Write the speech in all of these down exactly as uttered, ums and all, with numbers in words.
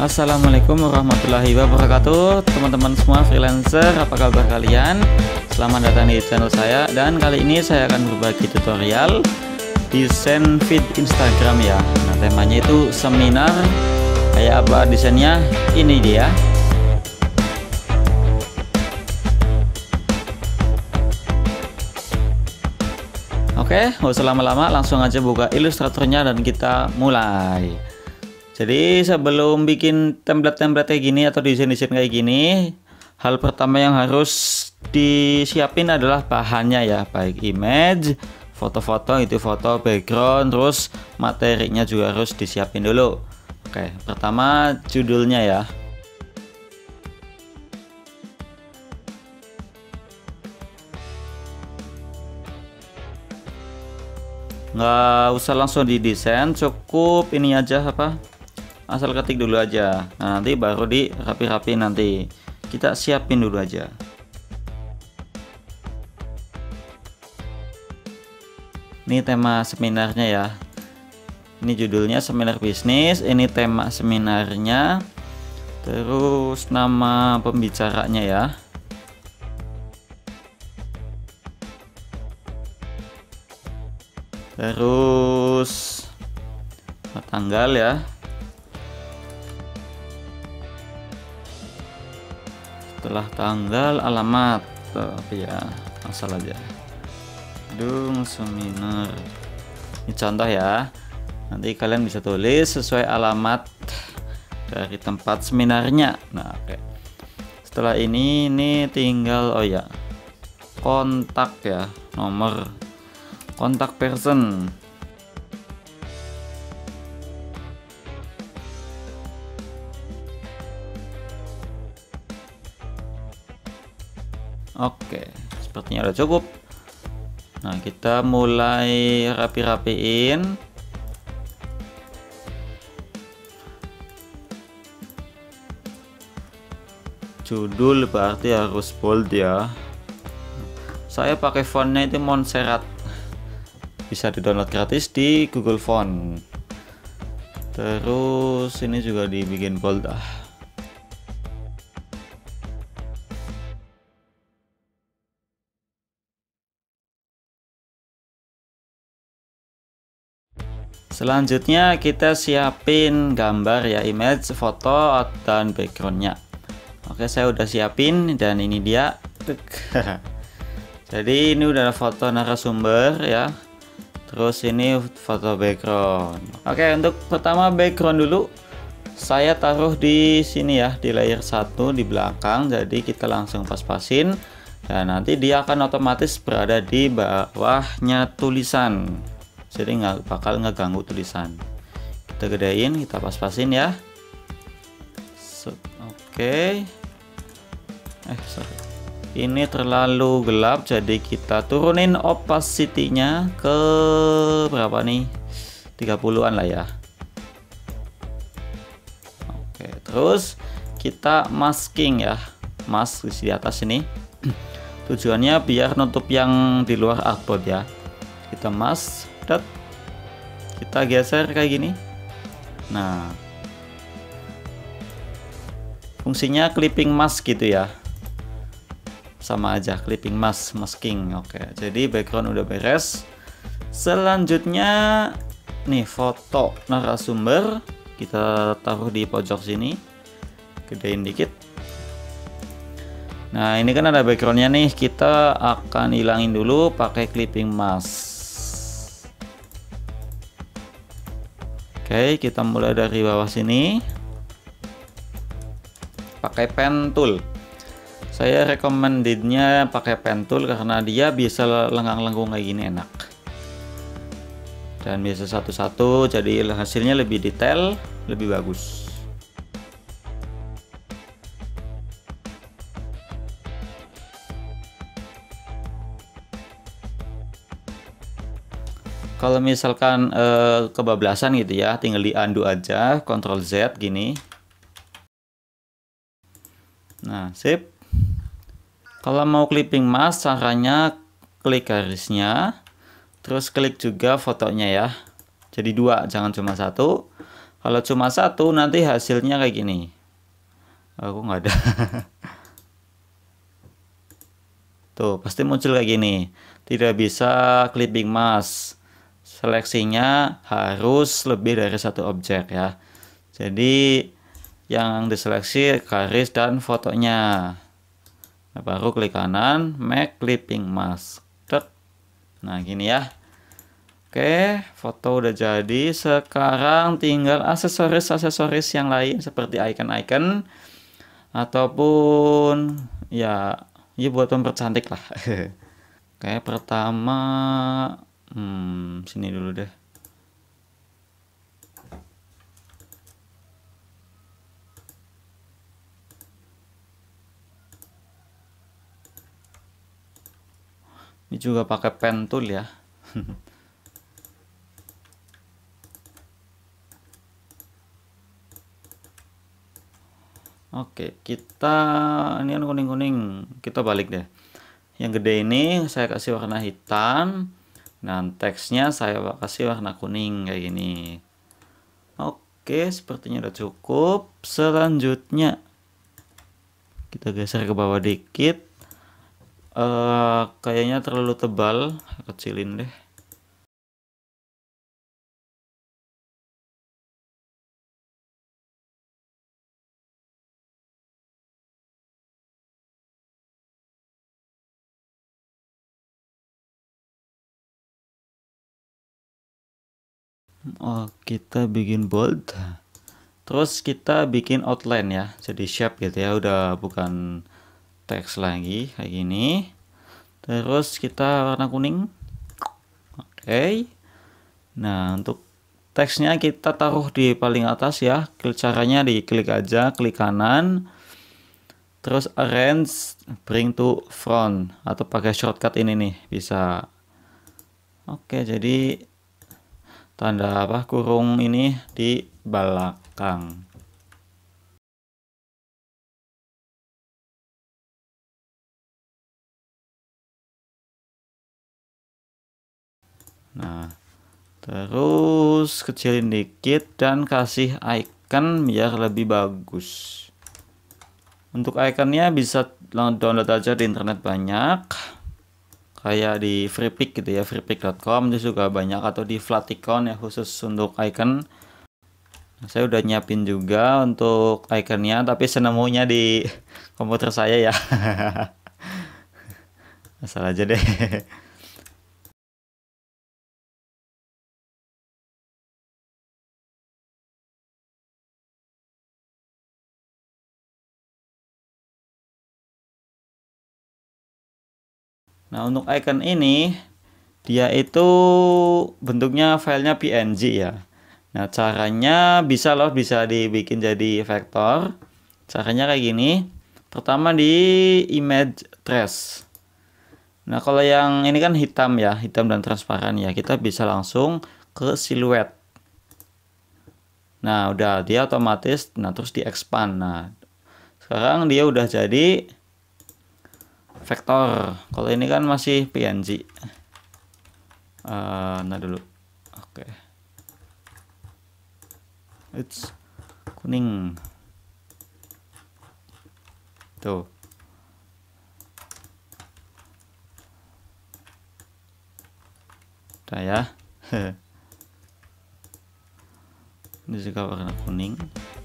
Assalamualaikum warahmatullahi wabarakatuh, teman-teman semua freelancer, apa kabar kalian? Selamat datang di channel saya, dan kali ini saya akan berbagi tutorial desain feed Instagram ya. Nah, temanya itu seminar. Kayak apa desainnya? Ini dia. Oke, nggak usah lama-lama, langsung aja buka ilustratornya dan kita mulai. Jadi sebelum bikin template-template kayak gini atau desain-desain kayak gini, hal pertama yang harus disiapin adalah bahannya ya, baik image, foto-foto, itu foto, background, terus materinya juga harus disiapin dulu. Oke, pertama judulnya ya. Nggak usah langsung didesain, cukup ini aja apa? Asal ketik dulu aja. Nah, nanti baru di rapi-rapi, nanti kita siapin dulu aja. Ini tema seminarnya ya. Ini judulnya seminar bisnis, ini tema seminarnya, terus nama pembicaranya ya. Terus tanggal ya. Setelah tanggal, alamat, tapi ya asal aja. Gedung seminar. Ini contoh ya. Nanti kalian bisa tulis sesuai alamat dari tempat seminarnya. Nah, oke. Setelah ini, ini tinggal oh ya, kontak ya, nomor kontak person. Oke, sepertinya udah cukup. Nah, kita mulai rapi-rapiin. Judul berarti harus bold ya. Saya pakai fontnya itu Montserrat. Bisa di-download gratis di Google Font. Terus ini juga dibikin bold ah. Selanjutnya kita siapin gambar ya, image, foto, dan backgroundnya. Oke, saya udah siapin dan ini dia. Jadi ini udah foto narasumber ya. Terus ini foto background. Oke, untuk pertama background dulu. Saya taruh di sini ya, di layer satu di belakang. Jadi kita langsung pas-pasin. Dan nanti dia akan otomatis berada di bawahnya tulisan. Jadi nggak bakal ngeganggu tulisan. Kita gedein, kita pas-pasin ya. Oke. Eh sorry, ini terlalu gelap, jadi kita turunin opacity-nya ke berapa nih, tiga puluhan lah ya. Oke, terus kita masking ya, mask di atas ini. Tujuannya biar nutup yang di luar artboard ya. Kita mask, kita geser kayak gini. Nah, fungsinya clipping mask gitu ya, sama aja clipping mask, masking. Oke, jadi background udah beres. Selanjutnya nih foto narasumber, kita taruh di pojok sini, gedein dikit. Nah, ini kan ada backgroundnya nih, kita akan hilangin dulu pakai clipping mask. Oke, kita mulai dari bawah sini pakai pen tool. Saya recommendednya pakai pen tool karena dia bisa lenggang-lenggung kayak gini, enak. Dan bisa satu-satu, jadi hasilnya lebih detail, lebih bagus. Kalau misalkan eh, kebablasan gitu ya, tinggal di undo aja, Ctrl Z gini. Nah, sip. Kalau mau clipping mask, caranya klik garisnya, terus klik juga fotonya ya. Jadi dua, jangan cuma satu. Kalau cuma satu nanti hasilnya kayak gini. Aku nggak ada. Tuh pasti muncul kayak gini. Tidak bisa clipping mask. Seleksinya harus lebih dari satu objek ya. Jadi yang diseleksi garis dan fotonya. Nah, baru klik kanan, make clipping mask. Nah gini ya. Oke, foto udah jadi. Sekarang tinggal aksesoris-aksesoris yang lain seperti icon-icon ataupun ya, ya buat mempercantik lah. Oke, pertama, hmm, sini dulu deh. Ini juga pakai pen tool ya. Oke, kita ini kan kuning-kuning, kita balik deh. Yang gede ini saya kasih warna hitam, dan teksnya saya kasih warna kuning kayak gini. Oke, sepertinya udah cukup. Selanjutnya kita geser ke bawah dikit. Uh, kayaknya terlalu tebal, kecilin deh. Oh, kita bikin bold, terus kita bikin outline ya, jadi shape gitu ya, udah bukan teks lagi kayak gini. Terus kita warna kuning. Oke, nah untuk teksnya kita taruh di paling atas ya. Caranya diklik aja, klik kanan, terus arrange bring to front, atau pakai shortcut ini nih bisa. Oke, jadi tanda apa kurung ini di belakang. Nah, terus kecilin dikit dan kasih icon biar lebih bagus. Untuk iconnya bisa download aja di internet banyak, kayak di freepik gitu ya, freepik dot com itu juga banyak, atau di Flaticon ya khusus untuk icon. Nah, saya udah nyiapin juga untuk iconnya, tapi senemunya di komputer saya ya. Asal aja deh. Nah, untuk icon ini dia itu bentuknya filenya P N G ya. Nah, caranya bisa loh, bisa dibikin jadi vektor. Caranya kayak gini. Pertama di image trace. Nah, kalau yang ini kan hitam ya, hitam dan transparan ya. Kita bisa langsung ke siluet. Nah, udah dia otomatis, nah terus di expand. Nah, sekarang dia udah jadi vektor. Kalau ini kan masih P N G. Uh, nah dulu. Oke. Okay. It's kuning. Tuh. Udah ya. Ini juga warna kuning.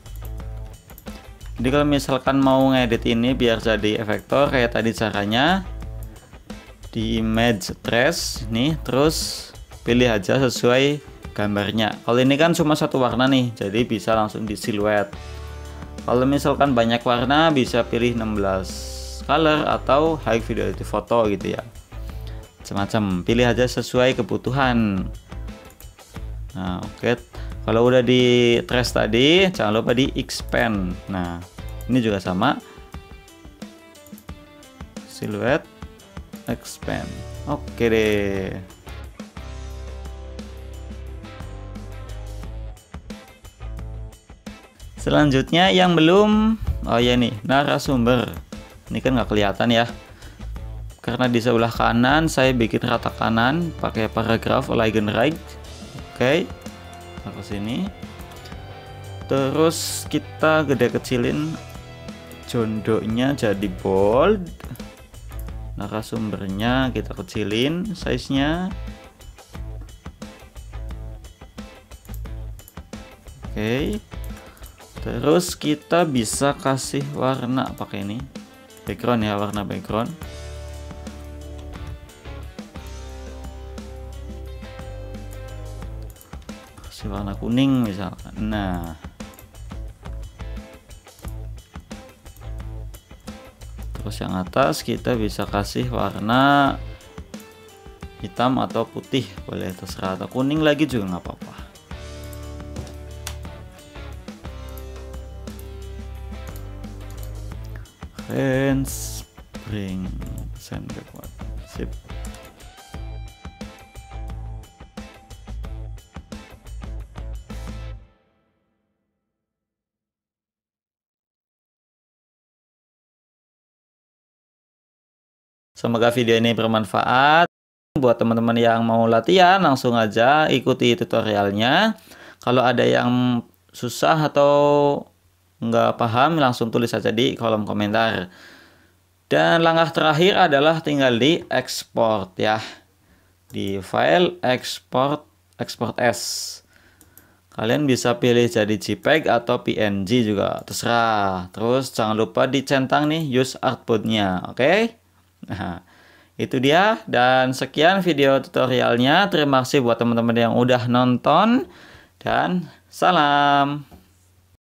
Jadi kalau misalkan mau ngedit ini biar jadi efektor kayak tadi caranya, di image trace nih, terus pilih aja sesuai gambarnya. Kalau ini kan cuma satu warna nih, jadi bisa langsung di siluet. Kalau misalkan banyak warna bisa pilih enam belas color atau high fidelity photo gitu ya. Macam-macam, pilih aja sesuai kebutuhan. Nah, oke. Okay. Kalau udah di trace tadi, jangan lupa di expand. Nah, ini juga sama. Silhouette, expand. Oke deh. Selanjutnya yang belum, oh ya nih, narasumber. Ini kan nggak kelihatan ya. Karena di sebelah kanan saya bikin rata kanan pakai paragraf align right. Oke. Ke sini. Terus kita gede kecilin jondonya jadi bold, narasumbernya kita kecilin size nya. Oke, terus kita bisa kasih warna pakai ini background ya, warna background. Kasih warna kuning misalkan. Nah, terus yang atas kita bisa kasih warna hitam atau putih, boleh terserah, atau kuning lagi juga nggak apa-apa. Hands bring send backward. Sip. Semoga video ini bermanfaat buat teman-teman yang mau latihan. Langsung aja ikuti tutorialnya. Kalau ada yang susah atau nggak paham, langsung tulis saja di kolom komentar. Dan langkah terakhir adalah tinggal di export ya, di file export export as. Kalian bisa pilih jadi JPEG atau P N G juga terserah. Terus jangan lupa dicentang nih use artboard-nya, oke? Okay? Nah, itu dia, dan sekian video tutorialnya. Terima kasih buat teman-teman yang udah nonton, dan salam.